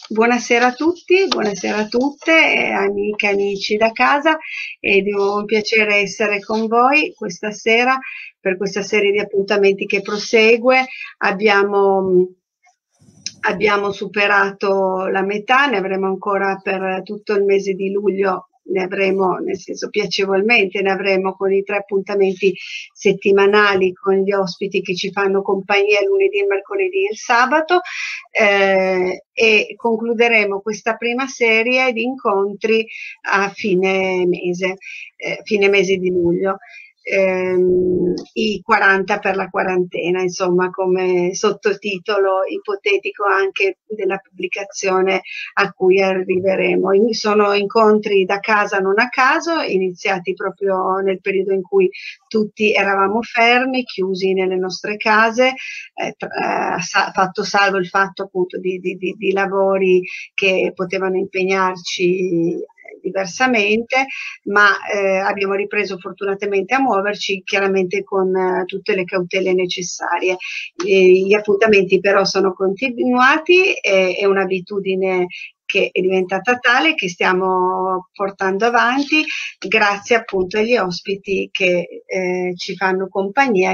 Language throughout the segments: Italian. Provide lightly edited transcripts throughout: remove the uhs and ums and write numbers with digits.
Buonasera a tutti, buonasera a tutte, amiche e amici da casa, è di nuovo un piacere essere con voi questa sera per questa serie di appuntamenti che prosegue. Abbiamo, abbiamo superato la metà, ne avremo ancora per tutto il mese di luglio, ne avremo, nel senso piacevolmente, ne avremo con i 3 appuntamenti settimanali con gli ospiti che ci fanno compagnia lunedì, il mercoledì e il sabato, e concluderemo questa prima serie di incontri a fine mese di luglio. I 40 per la quarantena, insomma, come sottotitolo ipotetico anche della pubblicazione a cui arriveremo. Sono incontri da casa non a caso, iniziati proprio nel periodo in cui tutti eravamo fermi, chiusi nelle nostre case, fatto salvo il fatto appunto di lavori che potevano impegnarci diversamente, ma abbiamo ripreso fortunatamente a muoverci, chiaramente con tutte le cautele necessarie. Gli appuntamenti però sono continuati, è un'abitudine che è diventata tale, che stiamo portando avanti grazie appunto agli ospiti che ci fanno compagnia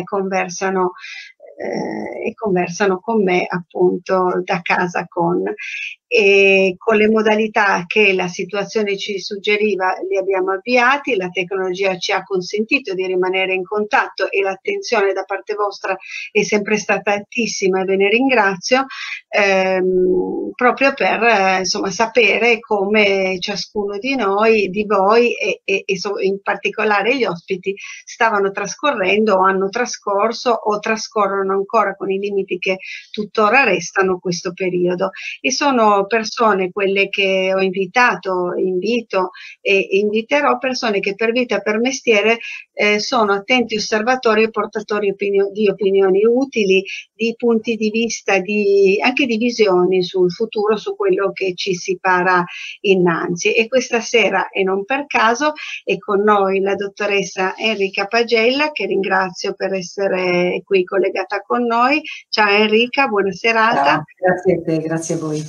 e conversano con me appunto da casa e con le modalità che la situazione ci suggeriva li abbiamo avviati, la tecnologia ci ha consentito di rimanere in contatto e l'attenzione da parte vostra è sempre stata altissima e ve ne ringrazio, proprio per insomma, sapere come ciascuno di noi, di voi e in particolare gli ospiti stavano trascorrendo o hanno trascorso o trascorrono ancora con i limiti che tuttora restano questo periodo. E sono persone, quelle che ho invito e inviterò, persone che per vita, per mestiere sono attenti osservatori e portatori di opinioni utili, di punti di vista, anche di visioni sul futuro, su quello che ci si para innanzi. E questa sera, e non per caso, è con noi la dottoressa Enrica Pagella, che ringrazio per essere qui collegata con noi. Ciao Enrica, buona serata. Ciao, grazie a te, grazie a voi.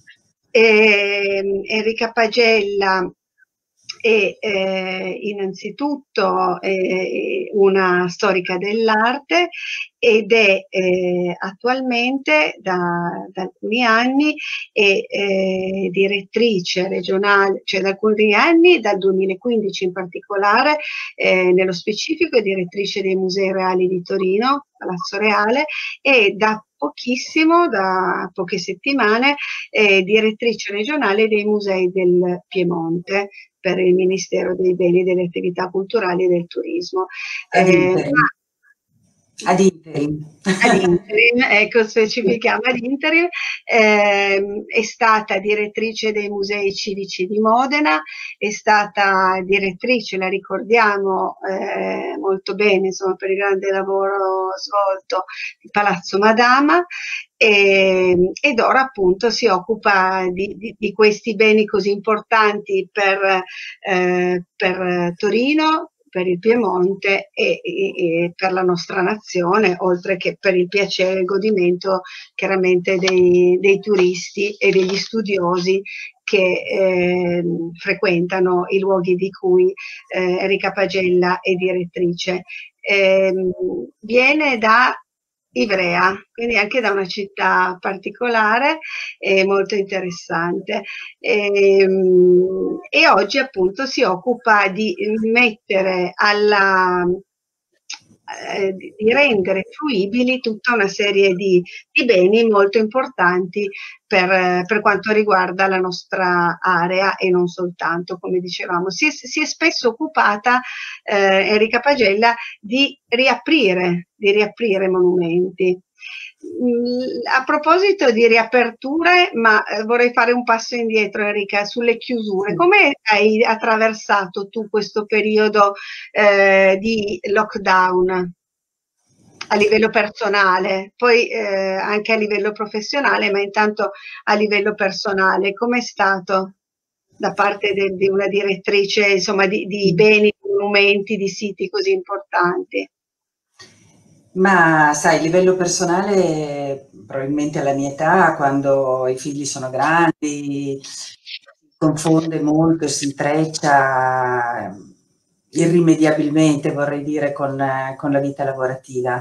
Enrica Pagella è innanzitutto una storica dell'arte ed è attualmente da alcuni anni direttrice regionale, cioè da alcuni anni, dal 2015 in particolare, nello specifico è direttrice dei Musei Reali di Torino, Palazzo Reale, e da pochissimo, da poche settimane, direttrice regionale dei Musei del Piemonte per il Ministero dei Beni, delle Attività Culturali e del Turismo. Ad interim. Ad interim. Ad interim, ecco, specifichiamo ad interim, è stata direttrice dei Musei Civici di Modena, è stata direttrice, la ricordiamo molto bene, insomma, per il grande lavoro svolto di Palazzo Madama, ed ora appunto si occupa di questi beni così importanti per Torino, per il Piemonte e per la nostra nazione, oltre che per il piacere e il godimento chiaramente dei turisti e degli studiosi che frequentano i luoghi di cui Enrica Pagella è direttrice. Viene da Ivrea, quindi anche da una città particolare e molto interessante. E oggi appunto si occupa di mettere di rendere fruibili tutta una serie di beni molto importanti per quanto riguarda la nostra area e non soltanto, come dicevamo. Si è spesso occupata Enrica Pagella di riaprire monumenti. A proposito di riaperture, ma vorrei fare un passo indietro, Enrica, sulle chiusure. Come hai attraversato tu questo periodo di lockdown a livello personale, poi anche a livello professionale, ma intanto a livello personale? Com'è stato da parte di una direttrice, insomma, di beni, di monumenti, di siti così importanti? Ma sai, a livello personale, probabilmente alla mia età, quando i figli sono grandi, si confonde molto e si intreccia irrimediabilmente, vorrei dire, con la vita lavorativa.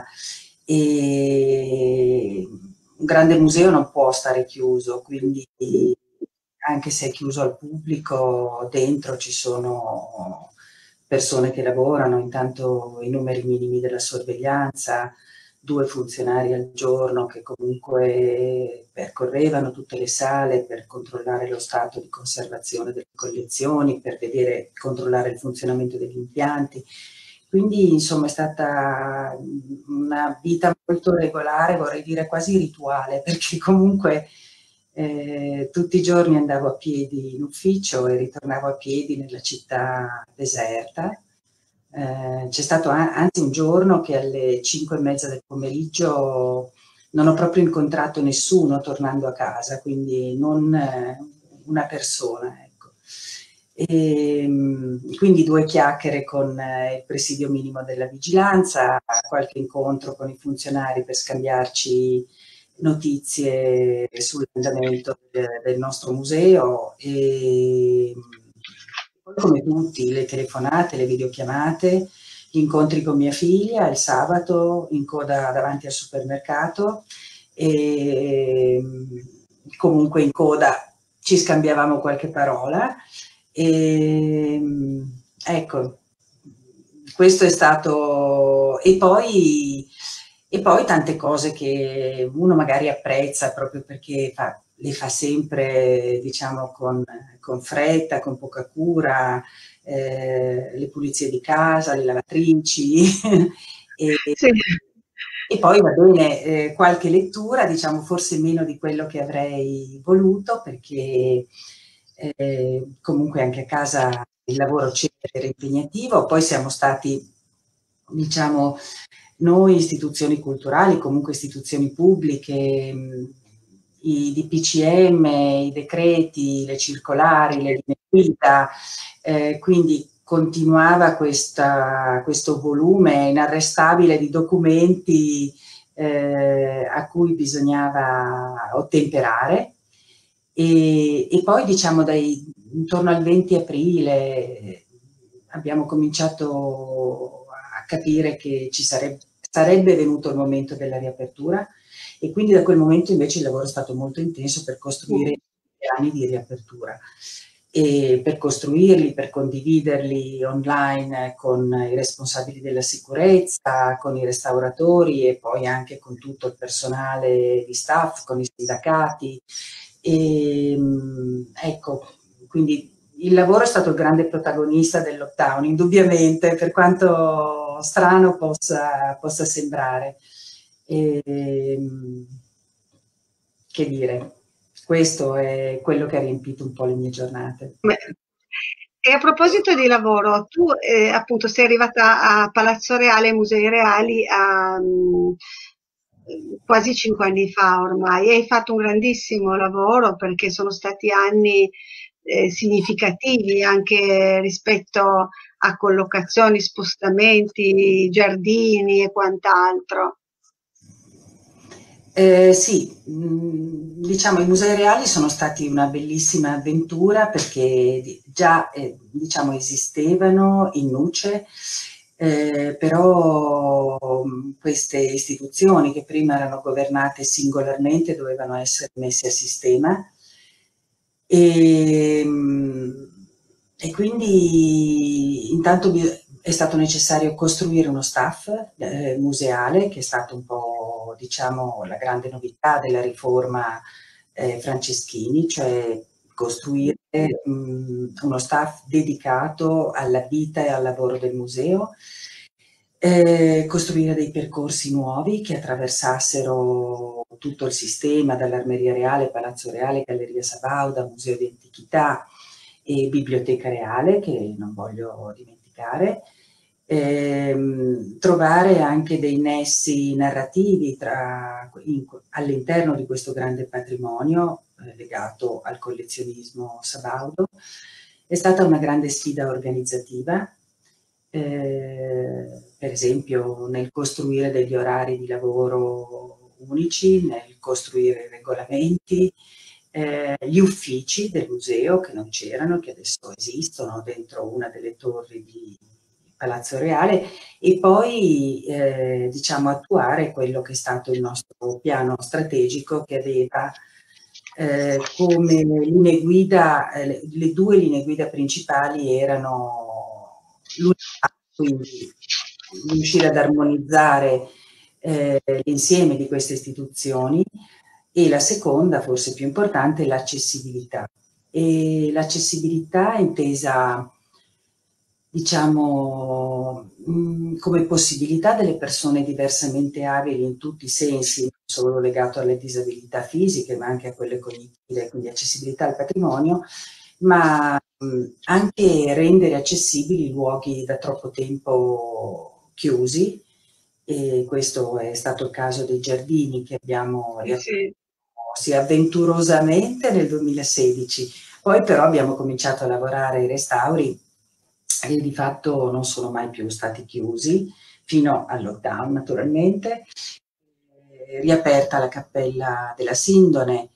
E un grande museo non può stare chiuso, quindi anche se è chiuso al pubblico, dentro ci sono persone che lavorano, intanto i numeri minimi della sorveglianza, 2 funzionari al giorno che comunque percorrevano tutte le sale per controllare lo stato di conservazione delle collezioni, per vedere, controllare il funzionamento degli impianti. Quindi insomma è stata una vita molto regolare, vorrei dire quasi rituale, perché comunque tutti i giorni andavo a piedi in ufficio e ritornavo a piedi nella città deserta. C'è stato anzi un giorno che alle 5:30 del pomeriggio non ho proprio incontrato nessuno tornando a casa, quindi non una persona, ecco. Quindi 2 chiacchiere con il presidio minimo della vigilanza, qualche incontro con i funzionari per scambiarci notizie sull'andamento del nostro museo e poi come tutti, le telefonate, le videochiamate, gli incontri con mia figlia il sabato in coda davanti al supermercato e comunque in coda ci scambiavamo qualche parola e ecco, questo è stato e poi tante cose che uno magari apprezza proprio perché le fa sempre, diciamo, con fretta, con poca cura, le pulizie di casa, le lavatrici e, Sì. e poi va bene, qualche lettura, diciamo forse meno di quello che avrei voluto perché comunque anche a casa il lavoro c'era, era impegnativo, poi siamo stati, diciamo, noi istituzioni culturali, comunque istituzioni pubbliche, i DPCM, i decreti, le circolari, le linee guida, quindi continuava questo volume inarrestabile di documenti a cui bisognava ottemperare. E poi diciamo intorno al 20 aprile abbiamo cominciato a capire che sarebbe venuto il momento della riapertura e quindi da quel momento invece il lavoro è stato molto intenso per costruire i piani di riapertura e per costruirli, per condividerli online con i responsabili della sicurezza, con i restauratori e poi anche con tutto il personale di staff, con i sindacati. E, ecco, quindi il lavoro è stato il grande protagonista del lockdown, indubbiamente, per quanto strano possa sembrare. Che dire, questo è quello che ha riempito un po' le mie giornate. E a proposito di lavoro, tu appunto sei arrivata a Palazzo Reale, ai Musei Reali, quasi 5 anni fa ormai, e hai fatto un grandissimo lavoro perché sono stati anni significativi anche rispetto a collocazioni, spostamenti, giardini e quant'altro. Sì, diciamo i musei reali sono stati una bellissima avventura perché già diciamo, esistevano in nuce, però queste istituzioni che prima erano governate singolarmente dovevano essere messe a sistema e, e quindi intanto è stato necessario costruire uno staff museale, che è stato un po', diciamo, la grande novità della riforma Franceschini, cioè costruire uno staff dedicato alla vita e al lavoro del museo, costruire dei percorsi nuovi che attraversassero tutto il sistema, dall'Armeria Reale, Palazzo Reale, Galleria Sabauda, Museo di Antichità e Biblioteca Reale, che non voglio dimenticare. Trovare anche dei nessi narrativi all'interno di questo grande patrimonio legato al collezionismo sabaudo. È stata una grande sfida organizzativa. per esempio nel costruire degli orari di lavoro unici, nel costruire regolamenti, gli uffici del museo che non c'erano, che adesso esistono dentro una delle torri di Palazzo Reale, e poi diciamo attuare quello che è stato il nostro piano strategico, che aveva come linee guida, le due linee guida principali erano l'unità, quindi riuscire ad armonizzare l'insieme di queste istituzioni, e la seconda, forse più importante, l'accessibilità. E l'accessibilità intesa, diciamo, come possibilità delle persone diversamente abili in tutti i sensi, non solo legato alle disabilità fisiche, ma anche a quelle cognitive, quindi accessibilità al patrimonio, ma anche rendere accessibili luoghi da troppo tempo chiusi, e questo è stato il caso dei giardini che abbiamo riaperto avventurosamente nel 2016. Poi però abbiamo cominciato a lavorare ai restauri e di fatto non sono mai più stati chiusi, fino al lockdown naturalmente. Riaperta la Cappella della Sindone,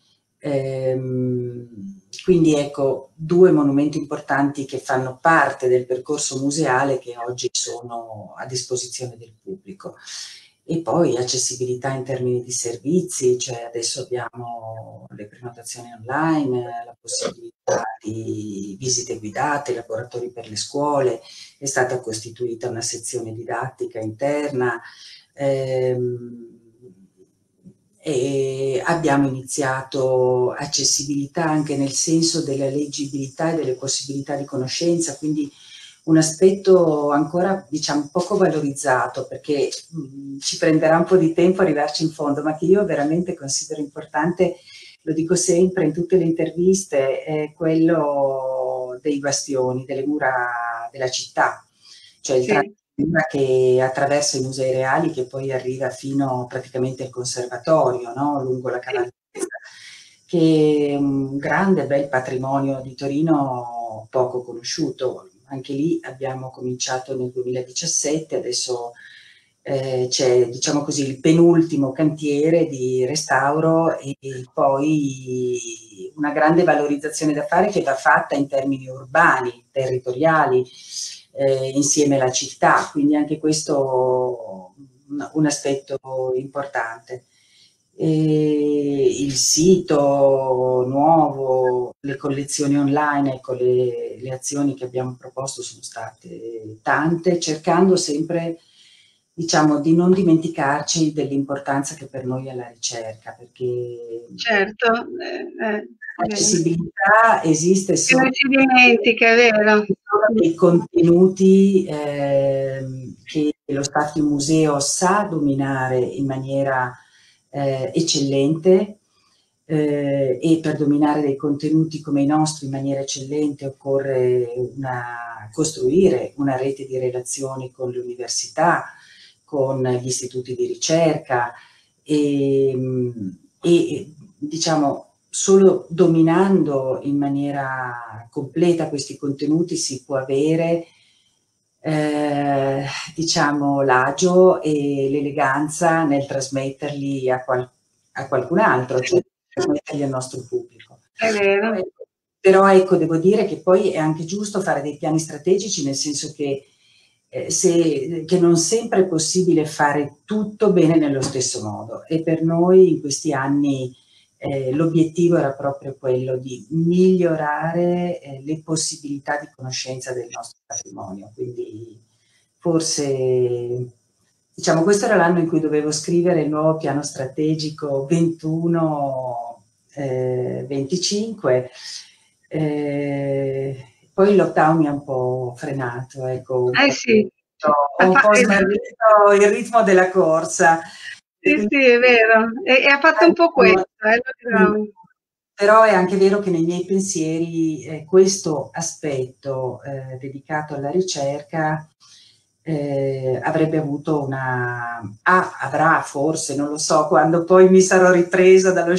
quindi ecco, due monumenti importanti che fanno parte del percorso museale, che oggi sono a disposizione del pubblico. E poi accessibilità in termini di servizi, cioè adesso abbiamo le prenotazioni online, la possibilità di visite guidate, laboratori per le scuole, è stata costituita una sezione didattica interna, e abbiamo iniziato accessibilità anche nel senso della leggibilità e delle possibilità di conoscenza, quindi un aspetto ancora, diciamo, poco valorizzato, perché ci prenderà un po' di tempo arrivarci in fondo, ma che io veramente considero importante, lo dico sempre in tutte le interviste, è quello dei bastioni, delle mura della città, cioè il tratto che attraversa i musei reali, che poi arriva fino praticamente al conservatorio, no? Lungo la Cavalletta, che è un grande bel patrimonio di Torino poco conosciuto. Anche lì abbiamo cominciato nel 2017, adesso c'è, diciamo così, il penultimo cantiere di restauro, e poi una grande valorizzazione da fare, che va fatta in termini urbani, territoriali, insieme alla città, quindi anche questo un aspetto importante. E il sito nuovo, le collezioni online, ecco, le azioni che abbiamo proposto sono state tante, cercando sempre, diciamo, di non dimenticarci dell'importanza che per noi è la ricerca, perché l'accessibilità esiste solo non si dimentica, è vero. dei contenuti che lo Stato Museo sa dominare in maniera eccellente, e per dominare dei contenuti come i nostri in maniera eccellente occorre costruire una rete di relazioni con le università, con gli istituti di ricerca, e diciamo solo dominando in maniera completa questi contenuti si può avere diciamo l'agio e l'eleganza nel trasmetterli a qualcun altro, cioè trasmetterli al nostro pubblico. È vero. Però ecco, devo dire che poi è anche giusto fare dei piani strategici, nel senso che che non sempre è possibile fare tutto bene nello stesso modo, e per noi in questi anni l'obiettivo era proprio quello di migliorare le possibilità di conoscenza del nostro patrimonio, quindi forse, diciamo, questo era l'anno in cui dovevo scrivere il nuovo piano strategico 21-25, poi il lockdown mi ha un po' frenato, ecco, Sì. ho un po' smarrito il ritmo della corsa. Sì, è vero, e ha fatto un po' questo, però è anche vero che nei miei pensieri questo aspetto dedicato alla ricerca avrebbe avuto avrà forse, non lo so, quando poi mi sarò ripresa dallo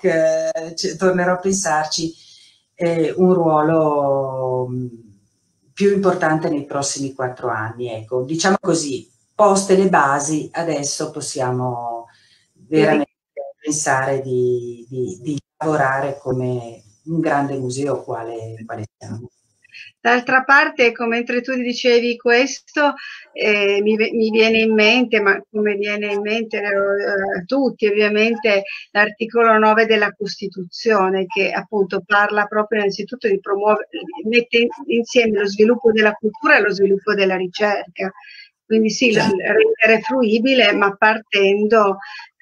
shock, tornerò a pensarci, un ruolo più importante nei prossimi 4 anni. Ecco, diciamo così, poste le basi, adesso possiamo veramente pensare di lavorare come un grande museo quale siamo. D'altra parte, mentre tu dicevi questo, mi viene in mente, ma come viene in mente a tutti ovviamente, l'articolo 9 della Costituzione, che appunto parla proprio innanzitutto di promuovere, mette insieme lo sviluppo della cultura e lo sviluppo della ricerca. Quindi sì, rendere fruibile, ma partendo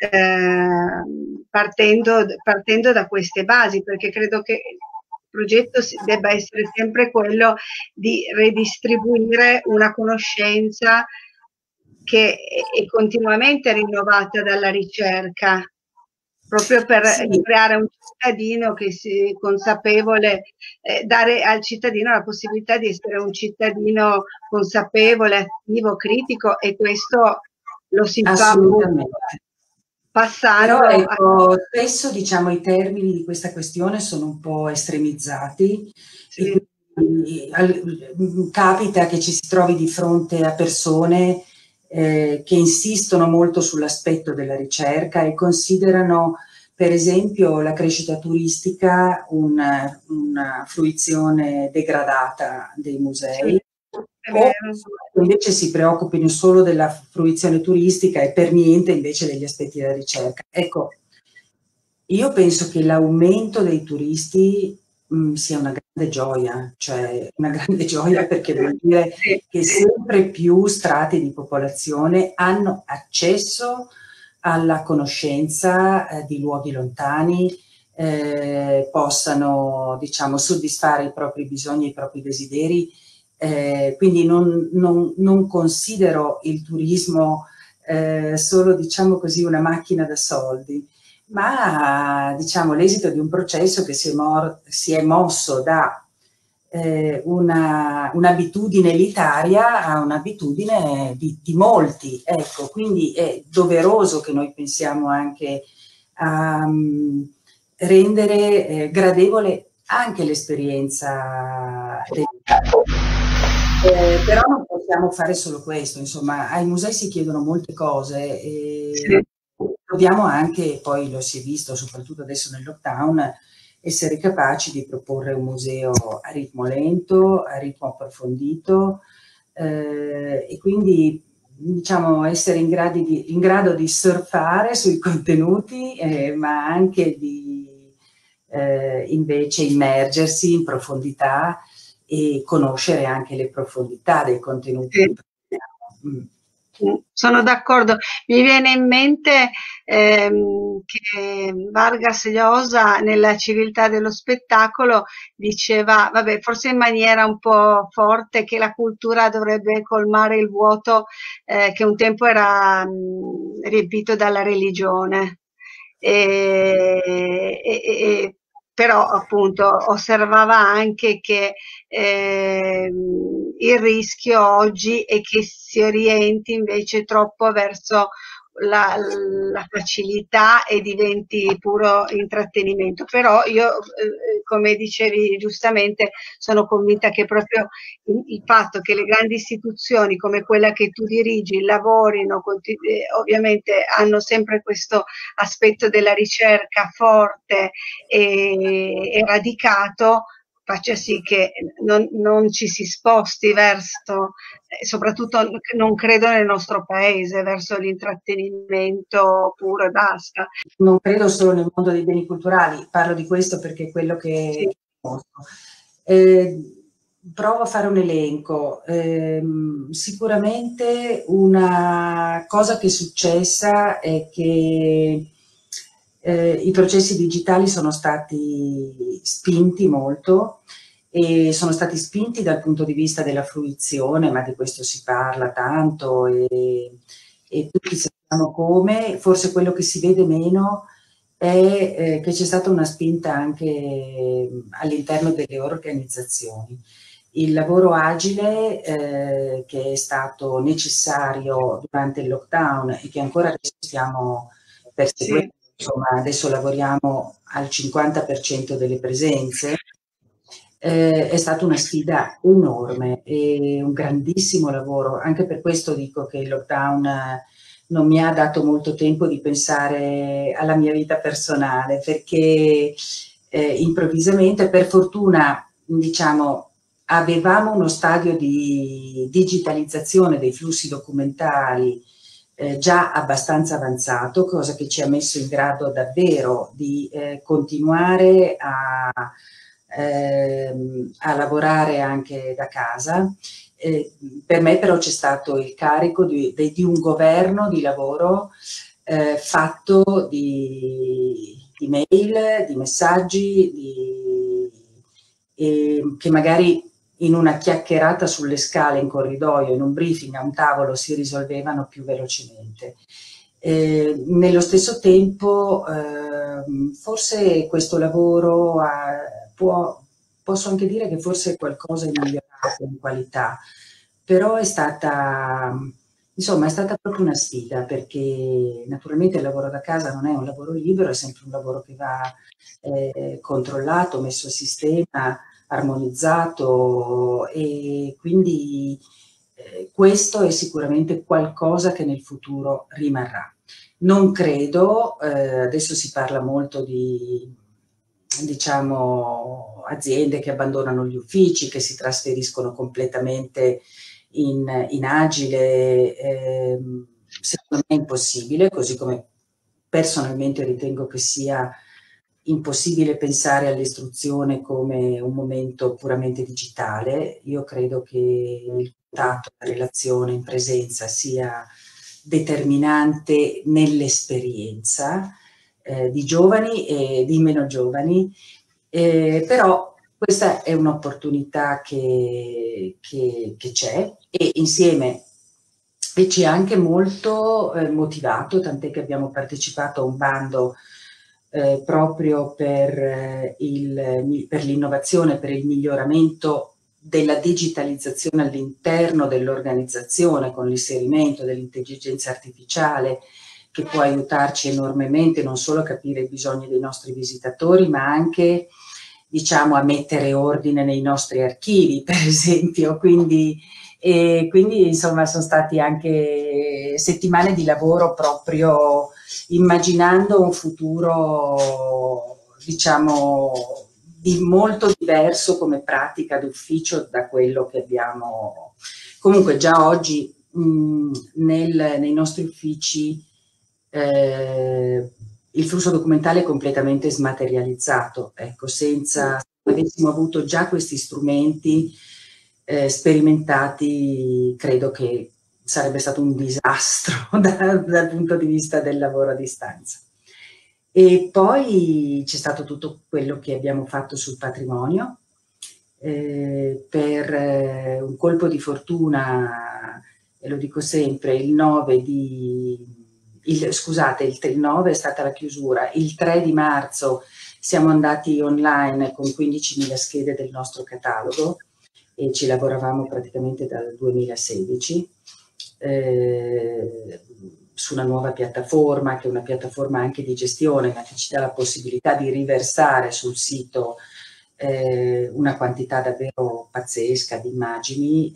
da queste basi, perché credo che il progetto debba essere sempre quello di redistribuire una conoscenza che è continuamente rinnovata dalla ricerca, proprio per creare un cittadino che sia consapevole, dare al cittadino la possibilità di essere un cittadino consapevole, attivo, critico, e questo lo si fa passando. Però ecco, spesso diciamo i termini di questa questione sono un po' estremizzati, sì. E quindi capita che ci si trovi di fronte a persone che insistono molto sull'aspetto della ricerca e considerano per esempio la crescita turistica una fruizione degradata dei musei. O invece si preoccupino solo della fruizione turistica e per niente invece degli aspetti della ricerca. Ecco, io penso che l'aumento dei turisti sia una grande gioia, cioè una grande gioia perché vuol dire che sempre più strati di popolazione hanno accesso alla conoscenza di luoghi lontani, possano, diciamo, soddisfare i propri bisogni e i propri desideri. Quindi non considero il turismo solo, diciamo così, una macchina da soldi, ma diciamo l'esito di un processo che si è mosso da un'abitudine elitaria a un'abitudine di molti. Ecco, quindi è doveroso che noi pensiamo anche a rendere gradevole anche l'esperienza però non possiamo fare solo questo, insomma, ai musei si chiedono molte cose e dobbiamo anche, poi lo si è visto soprattutto adesso nel lockdown, essere capaci di proporre un museo a ritmo lento, a ritmo approfondito e quindi diciamo essere in grado di surfare sui contenuti ma anche di invece immergersi in profondità e conoscere anche le profondità dei contenuti. Sono d'accordo. Mi viene in mente che Vargas Llosa nella Civiltà dello spettacolo diceva, vabbè, forse in maniera un po' forte, che la cultura dovrebbe colmare il vuoto che un tempo era riempito dalla religione. Però appunto osservava anche che il rischio oggi è che si orienti invece troppo verso la facilità e diventi puro intrattenimento. Però io, come dicevi giustamente, sono convinta che proprio il fatto che le grandi istituzioni come quella che tu dirigi lavorino, ovviamente hanno sempre questo aspetto della ricerca forte e radicato, faccia sì che non ci si sposti verso, soprattutto non credo nel nostro paese, verso l'intrattenimento puro e basta. Non credo solo nel mondo dei beni culturali, parlo di questo perché è quello che conosco. Provo a fare un elenco. Sicuramente una cosa che è successa è che i processi digitali sono stati spinti molto e sono stati spinti dal punto di vista della fruizione, ma di questo si parla tanto e tutti sappiamo come. Forse quello che si vede meno è che c'è stata una spinta anche all'interno delle organizzazioni. Il lavoro agile che è stato necessario durante il lockdown e che ancora adesso stiamo perseguendo, insomma adesso lavoriamo al 50% delle presenze, È stata una sfida enorme e un grandissimo lavoro. Anche per questo dico che il lockdown non mi ha dato molto tempo di pensare alla mia vita personale, perché improvvisamente, per fortuna, diciamo, avevamo uno stadio di digitalizzazione dei flussi documentali già abbastanza avanzato, cosa che ci ha messo in grado davvero di continuare a lavorare anche da casa. Per me però c'è stato il carico di un governo di lavoro fatto di mail, di messaggi, che magari in una chiacchierata sulle scale in corridoio, in un briefing a un tavolo si risolvevano più velocemente. Nello stesso tempo forse questo lavoro posso anche dire che forse qualcosa è migliorato in qualità, però insomma, è stata proprio una sfida, perché naturalmente il lavoro da casa non è un lavoro libero, è sempre un lavoro che va controllato, messo a sistema, armonizzato, e quindi questo è sicuramente qualcosa che nel futuro rimarrà. Non credo, adesso si parla molto di, diciamo, aziende che abbandonano gli uffici, che si trasferiscono completamente in agile, secondo me è impossibile, così come personalmente ritengo che sia impossibile pensare all'istruzione come un momento puramente digitale. Io credo che il contatto, la relazione in presenza sia determinante nell'esperienza di giovani e di meno giovani, però questa è un'opportunità che c'è, e insieme e ci ha anche molto motivato, tant'è che abbiamo partecipato a un bando proprio per l'innovazione, per il miglioramento della digitalizzazione all'interno dell'organizzazione, con l'inserimento dell'intelligenza artificiale, che può aiutarci enormemente non solo a capire i bisogni dei nostri visitatori, ma anche, diciamo, a mettere ordine nei nostri archivi, per esempio. Quindi insomma sono stati anche settimane di lavoro proprio immaginando un futuro, diciamo, di molto diverso come pratica d'ufficio da quello che abbiamo. Comunque già oggi nei nostri uffici il flusso documentale è completamente smaterializzato, ecco, senza, se avessimo avuto già questi strumenti sperimentati, credo che sarebbe stato un disastro dal punto di vista del lavoro a distanza. E poi c'è stato tutto quello che abbiamo fatto sul patrimonio. Per un colpo di fortuna, e lo dico sempre, il 9 è stata la chiusura, il 3 di marzo siamo andati online con 15.000 schede del nostro catalogo, e ci lavoravamo praticamente dal 2016 su una nuova piattaforma, che è una piattaforma anche di gestione, ma che ci dà la possibilità di riversare sul sito una quantità davvero pazzesca di immagini,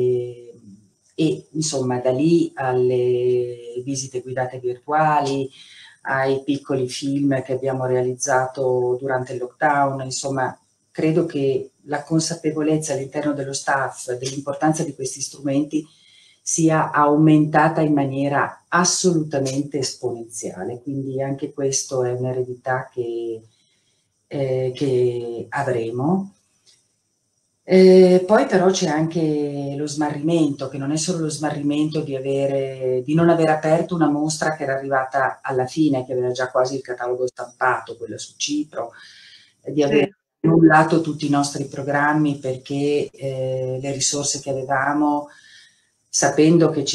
e insomma da lì alle visite guidate virtuali, ai piccoli film che abbiamo realizzato durante il lockdown. Insomma, credo che la consapevolezza all'interno dello staff dell'importanza di questi strumenti sia aumentata in maniera assolutamente esponenziale, quindi anche questo è un'eredità che avremo. Poi però c'è anche lo smarrimento, che non è solo lo smarrimento di non aver aperto una mostra che era arrivata alla fine, che aveva già quasi il catalogo stampato, quella su Cipro, di aver annullato tutti i nostri programmi perché le risorse che avevamo, sapendo che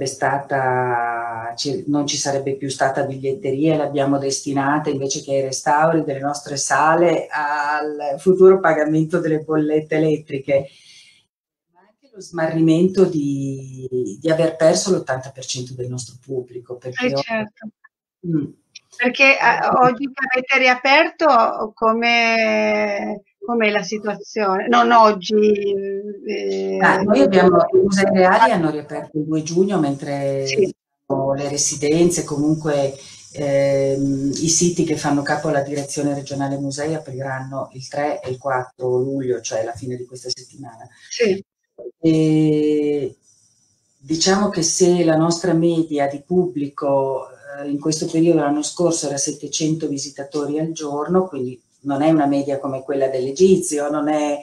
non ci sarebbe più stata biglietteria, le abbiamo destinate, invece che ai restauri delle nostre sale, al futuro pagamento delle bollette elettriche. Ma anche lo smarrimento di aver perso l'80% del nostro pubblico. Perché certo. Perché oggi che avete riaperto, come com'è la situazione? Non oggi. Noi abbiamo, i musei reali hanno riaperto il 2 giugno, mentre Sì, diciamo, le residenze, comunque i siti che fanno capo alla direzione regionale musei apriranno il 3 e il 4 luglio, cioè la fine di questa settimana. sì, E diciamo che se la nostra media di pubblico in questo periodo l'anno scorso era 700 visitatori al giorno, quindi non è una media come quella dell'Egizio, non è,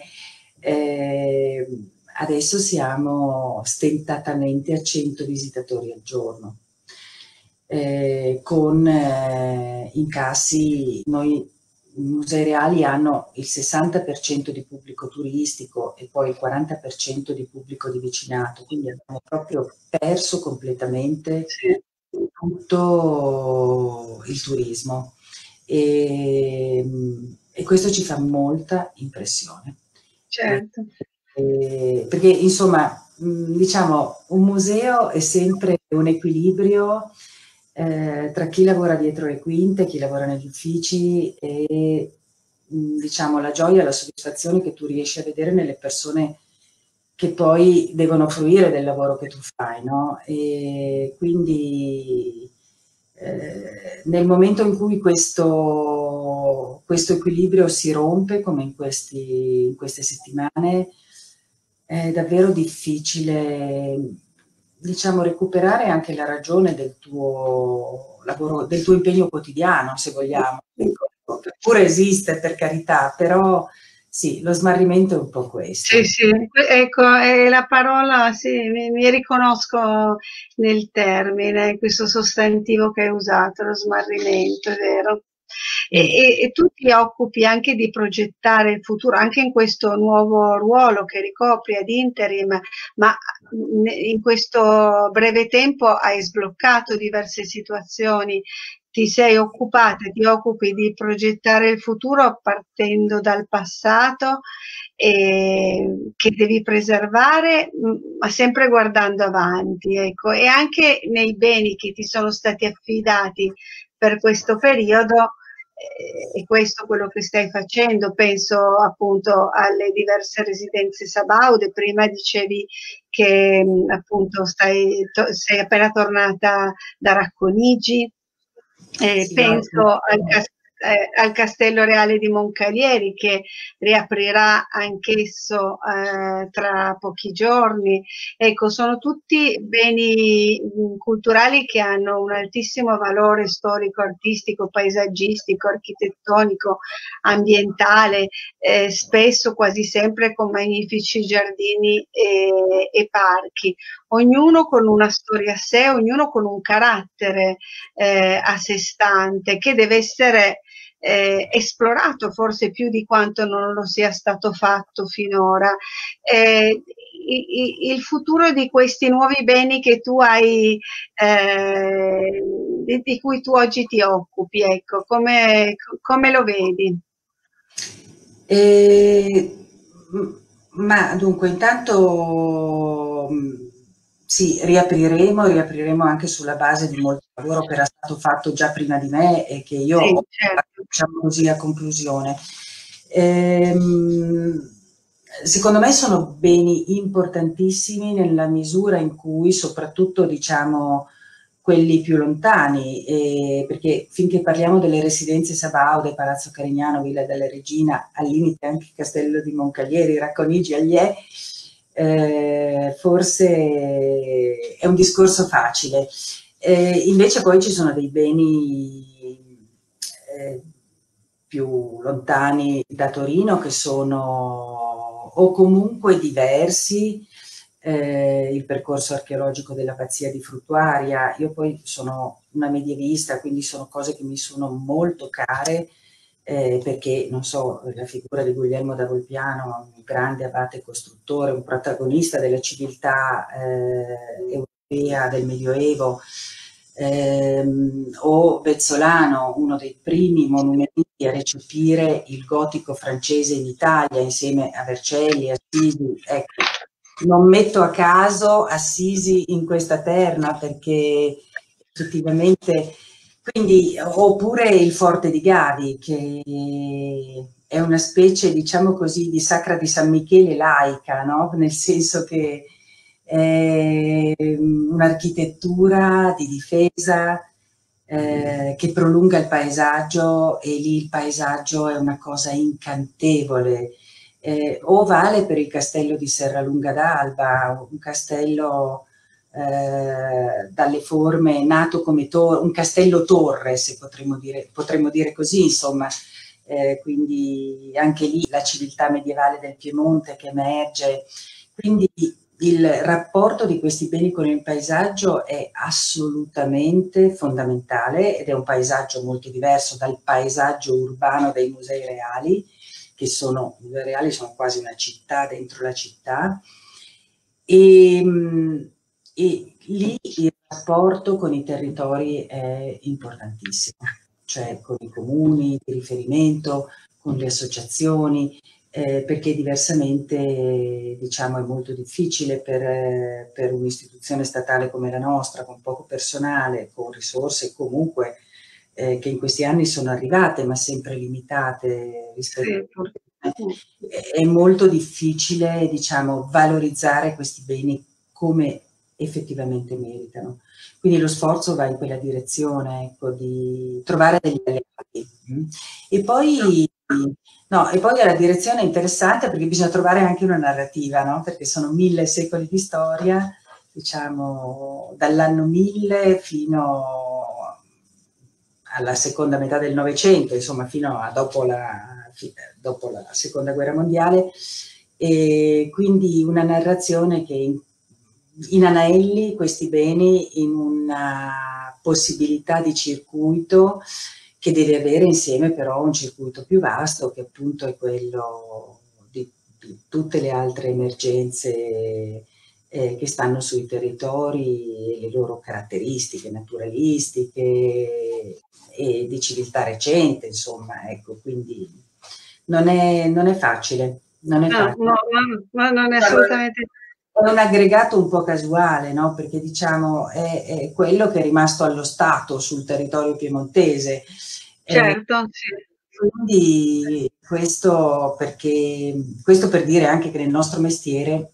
adesso siamo stentatamente a 100 visitatori al giorno. Con incassi, noi i musei reali hanno il 60% di pubblico turistico e poi il 40% di pubblico di vicinato, quindi abbiamo proprio perso completamente sì, tutto il turismo e, e questo ci fa molta impressione. certo. Perché insomma, diciamo, un museo è sempre un equilibrio tra chi lavora dietro le quinte, chi lavora negli uffici e diciamo la gioia e la soddisfazione che tu riesci a vedere nelle persone che poi devono fruire del lavoro che tu fai, no? E quindi nel momento in cui questo equilibrio si rompe, come in queste settimane, è davvero difficile, diciamo, recuperare anche la ragione del tuo lavoro, del tuo impegno quotidiano, se vogliamo. Ecco, pure esiste, per carità, però sì, lo smarrimento è un po' Sì, questo. sì, ecco, è la parola, sì, mi riconosco nel termine, questo sostantivo che hai usato, lo smarrimento, è vero. Mm. E tu ti occupi anche di progettare il futuro, anche in questo nuovo ruolo che ricopri ad interim, ma in questo breve tempo hai sbloccato diverse situazioni, ti sei occupata, ti occupi di progettare il futuro partendo dal passato che devi preservare, ma sempre guardando avanti, ecco. E anche nei beni che ti sono stati affidati per questo periodo, è questo quello che stai facendo. Penso appunto alle diverse residenze Sabaude. Prima dicevi che appunto sei appena tornata da Racconigi. Sì, Penso al Castello Reale di Moncalieri, che riaprirà anch'esso tra pochi giorni. Ecco, sono tutti beni culturali che hanno un altissimo valore storico, artistico, paesaggistico, architettonico, ambientale, spesso, quasi sempre, con magnifici giardini e parchi, ognuno con una storia a sé, ognuno con un carattere a sé stante, che deve essere esplorato forse più di quanto non lo sia stato fatto finora. Il futuro di questi nuovi beni che tu hai, di cui tu oggi ti occupi, ecco, come lo vedi? E, ma dunque, intanto sì, riapriremo anche sulla base di molto lavoro che era stato fatto già prima di me e che io Sì, ho certo. diciamo così, a conclusione. Secondo me sono beni importantissimi nella misura in cui, soprattutto, diciamo, quelli più lontani, perché finché parliamo delle residenze Sabaude, Palazzo Carignano, Villa della Regina, al limite anche il Castello di Moncalieri, Racconigi, Alliè, forse è un discorso facile. Invece poi ci sono dei beni più lontani da Torino che sono o comunque diversi, il percorso archeologico della Pazzia di Fruttuaria. Io poi sono una medievista, quindi sono cose che mi sono molto care, perché, non so, la figura di Guglielmo da Volpiano, un grande abate costruttore, un protagonista della civiltà europea del Medioevo, o Vezzolano, uno dei primi monumenti a recepire il gotico francese in Italia, insieme a Vercelli, Assisi. Ecco, non metto a caso Assisi in questa terna perché effettivamente, quindi, oppure il Forte di Gavi, che è una specie, diciamo così, di Sacra di San Michele laica, no? Nel senso che è un'architettura di difesa che prolunga il paesaggio, e lì il paesaggio è una cosa incantevole. O vale per il castello di Serralunga d'Alba, un castello dalle forme nato come un castello torre, se potremmo dire così, insomma. Quindi anche lì la civiltà medievale del Piemonte che emerge. Quindi il rapporto di questi beni con il paesaggio è assolutamente fondamentale, ed è un paesaggio molto diverso dal paesaggio urbano dei musei reali, che sono, i musei reali sono quasi una città dentro la città, e lì il rapporto con i territori è importantissimo, cioè con i comuni di riferimento, con le associazioni, perché diversamente, diciamo, è molto difficile per un'istituzione statale come la nostra, con poco personale, con risorse comunque che in questi anni sono arrivate, ma sempre limitate rispetto è molto difficile, diciamo, valorizzare questi beni come effettivamente meritano. Quindi lo sforzo va in quella direzione, ecco, di trovare degli alleati. E poi, no, e poi la direzione è interessante perché bisogna trovare anche una narrativa, no? Perché sono 1000 secoli di storia, diciamo, dall'anno 1000 fino alla seconda metà del Novecento, insomma, fino a dopo la seconda guerra mondiale, e quindi una narrazione che inanelli questi beni in una possibilità di circuito che deve avere insieme però un circuito più vasto, che appunto è quello di tutte le altre emergenze che stanno sui territori, e le loro caratteristiche naturalistiche e di civiltà recente, insomma, ecco, quindi non è facile, non è facile. No, non è assolutamente. È un aggregato un po' casuale, no? Perché diciamo è quello che è rimasto allo Stato sul territorio piemontese. Certo, sì. Quindi questo per dire anche che nel nostro mestiere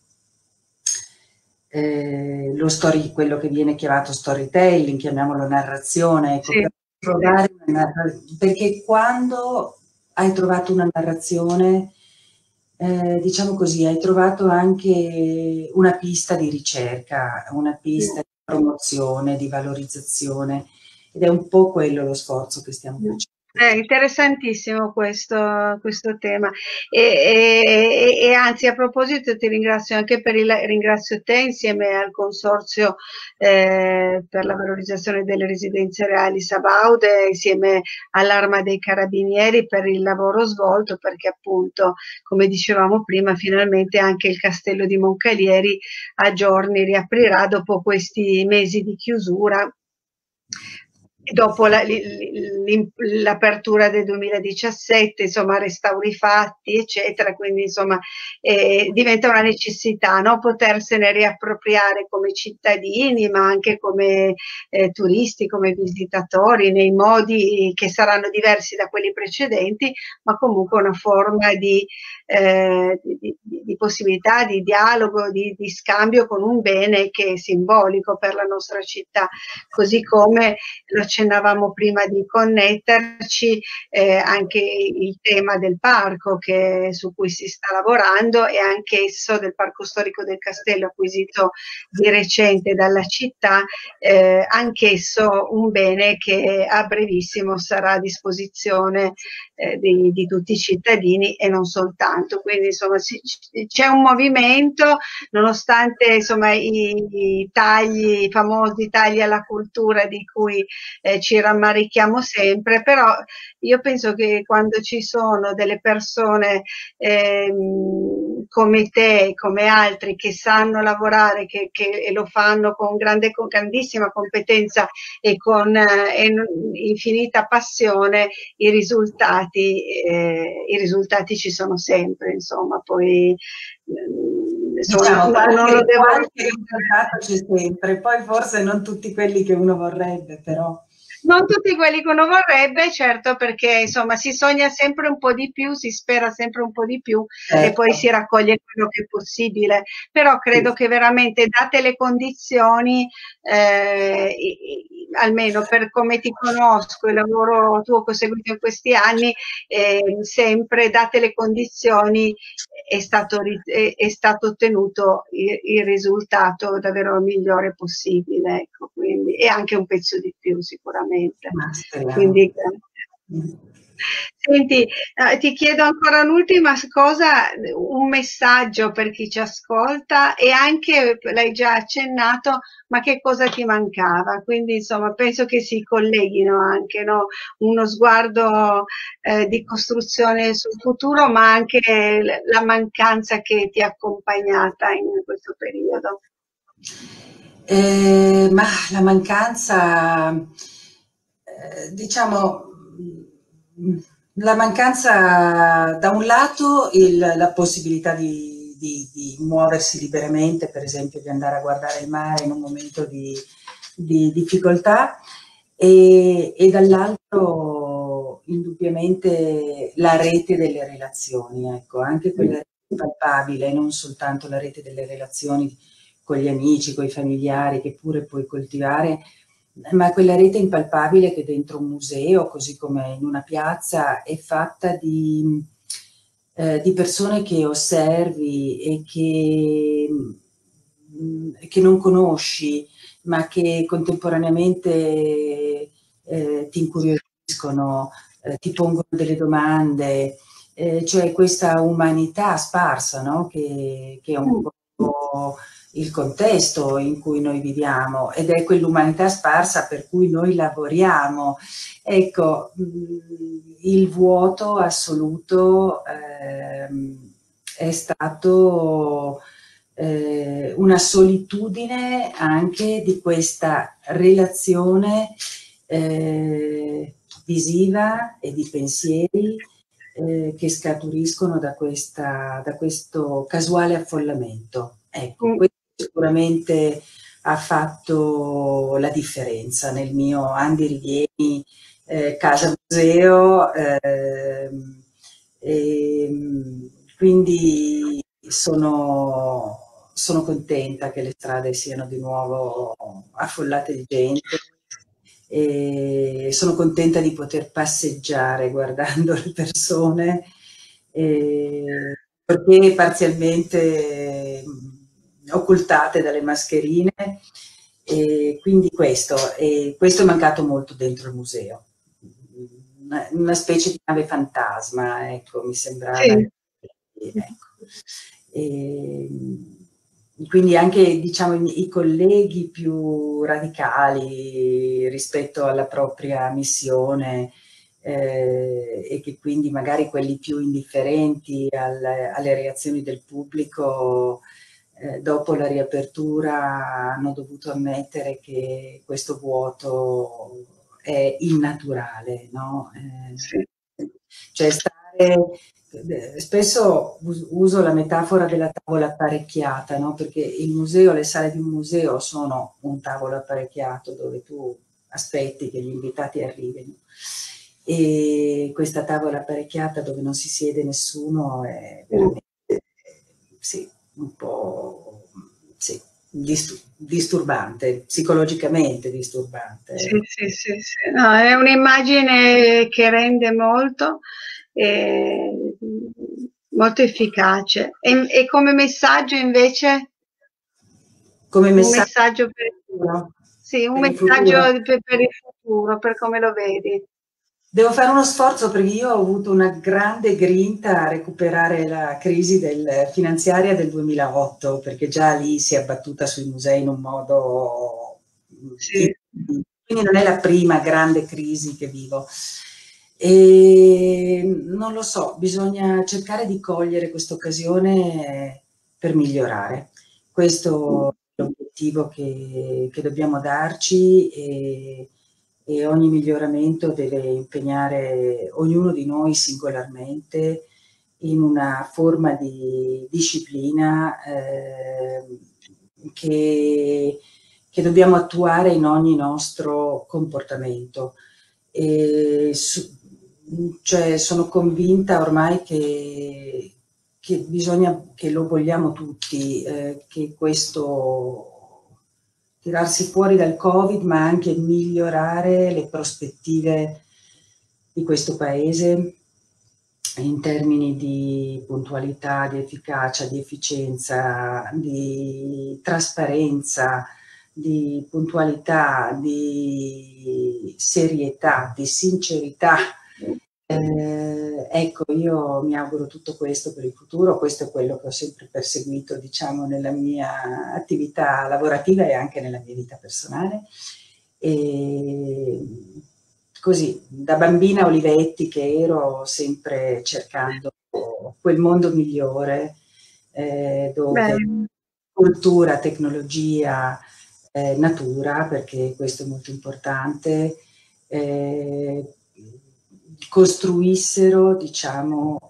quello che viene chiamato storytelling, chiamiamolo narrazione, ecco, Sì, perché quando hai trovato una narrazione, diciamo così, hai trovato anche una pista di ricerca, una pista di promozione, di valorizzazione, ed è un po' quello lo sforzo che stiamo facendo. È interessantissimo questo tema e anzi, a proposito, ti ringrazio anche ringrazio te insieme al Consorzio per la valorizzazione delle residenze reali Sabaude, insieme all'Arma dei Carabinieri, per il lavoro svolto, perché appunto, come dicevamo prima, finalmente anche il Castello di Moncalieri a giorni riaprirà dopo questi mesi di chiusura, dopo l'apertura del 2017, insomma, restauri fatti, eccetera, quindi insomma diventa una necessità, no? Potersene riappropriare come cittadini, ma anche come turisti, come visitatori, nei modi che saranno diversi da quelli precedenti, ma comunque una forma di possibilità, di dialogo, di scambio con un bene che è simbolico per la nostra città, così come lo accennavamo prima di connetterci, anche il tema del parco su cui si sta lavorando, e anch'esso del parco storico del Castello, acquisito di recente dalla città, anch'esso un bene che a brevissimo sarà a disposizione di tutti i cittadini e non soltanto. Quindi insomma c'è un movimento, nonostante insomma i famosi tagli alla cultura di cui ci rammarichiamo sempre, però io penso che quando ci sono delle persone come te, come altri, che sanno lavorare, che lo fanno con grandissima competenza e con infinita passione, i risultati ci sono sempre, insomma, poi diciamo, qualche risultato c'è sempre, poi forse non tutti quelli che uno vorrebbe, però Non tutti quelli che uno vorrebbe, certo, perché insomma si sogna sempre un po' di più, si spera sempre un po' di più e poi Certo, si raccoglie quello che è possibile. Però credo sì. che veramente, date le condizioni, almeno per come ti conosco, il lavoro tuo che ho seguito in questi anni, sempre date le condizioni è stato ottenuto il risultato davvero migliore possibile, ecco, quindi, e anche un pezzo di più sicuramente. Ma speriamo. Quindi, senti, ti chiedo ancora un'ultima cosa, un messaggio per chi ci ascolta e anche, l'hai già accennato, ma che cosa ti mancava? Quindi, insomma, penso che si colleghino anche, no? Uno sguardo di costruzione sul futuro, ma anche la mancanza che ti ha accompagnata in questo periodo. Ma la mancanza, diciamo, la mancanza da un lato la possibilità di muoversi liberamente, per esempio di andare a guardare il mare in un momento di difficoltà, e dall'altro indubbiamente la rete delle relazioni, ecco, anche quella rete palpabile, non soltanto la rete delle relazioni con gli amici, con i familiari, che pure puoi coltivare, ma quella rete impalpabile che dentro un museo, così come in una piazza, è fatta di persone che osservi e che non conosci, ma che contemporaneamente ti incuriosiscono, ti pongono delle domande, cioè questa umanità sparsa, no? Che è un Mm. po' il contesto in cui noi viviamo, ed è quell'umanità sparsa per cui noi lavoriamo. Ecco, il vuoto assoluto è stato una solitudine anche di questa relazione visiva e di pensieri che scaturiscono da questo casuale affollamento. Ecco, Mm. questo sicuramente ha fatto la differenza nel mio Andi Rivieni casa museo, e, quindi sono contenta che le strade siano di nuovo affollate di gente, e sono contenta di poter passeggiare guardando le persone, perché parzialmente occultate dalle mascherine, e quindi questo è mancato molto dentro il museo. Una specie di nave fantasma, ecco, mi sembrava. Sì. Ecco. E, quindi anche, diciamo, i colleghi più radicali rispetto alla propria missione, e che quindi magari quelli più indifferenti alle reazioni del pubblico, dopo la riapertura hanno dovuto ammettere che questo vuoto è innaturale, no? Sì. Cioè spesso uso la metafora della tavola apparecchiata, no? Perché il museo, le sale di un museo sono un tavolo apparecchiato dove tu aspetti che gli invitati arrivino. E questa tavola apparecchiata dove non si siede nessuno è veramente, sì, un po', sì, disturbante, psicologicamente Sì, disturbante. sì, sì, sì. No, è un'immagine che rende molto, eh, molto efficace. E come messaggio invece, Come un messaggio messaggio per, sì, un per il messaggio futuro. per il futuro, per come lo vedi. Devo fare uno sforzo perché io ho avuto una grande grinta a recuperare la crisi finanziaria del 2008, perché già lì si è abbattuta sui musei in un modo. Sì. Quindi non è la prima grande crisi che vivo. E non lo so, bisogna cercare di cogliere questa occasione per migliorare. Questo è l'obiettivo che dobbiamo darci, e ogni miglioramento deve impegnare ognuno di noi singolarmente in una forma di disciplina che che dobbiamo attuare in ogni nostro comportamento. Cioè sono convinta ormai che bisogna, che lo vogliamo tutti, che questo tirarsi fuori dal Covid, ma anche migliorare le prospettive di questo paese in termini di puntualità, di efficacia, di efficienza, di trasparenza, di puntualità, di serietà, di sincerità. Ecco, io mi auguro tutto questo per il futuro, questo è quello che ho sempre perseguito, diciamo, nella mia attività lavorativa e anche nella mia vita personale. E così, da bambina Olivetti che ero, sempre cercando quel mondo migliore, dove Bene. cultura, tecnologia, natura, perché questo è molto importante, costruissero, diciamo,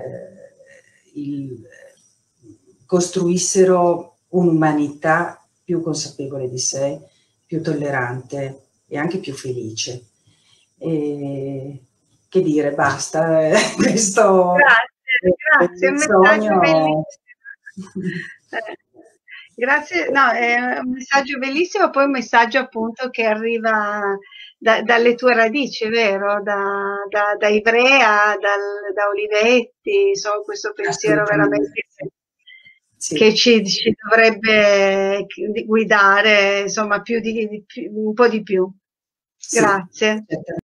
costruissero un'umanità più consapevole di sé, più tollerante e anche più felice. Che dire, basta, questo Grazie, è un il messaggio sogno. bellissimo. Grazie, no, è un messaggio bellissimo, poi un messaggio appunto che arriva dalle tue radici, vero? Da Ivrea, da Olivetti, insomma, questo pensiero veramente Assolutamente, sì. che ci dovrebbe guidare, insomma, un po' di più. Sì, Grazie. certamente.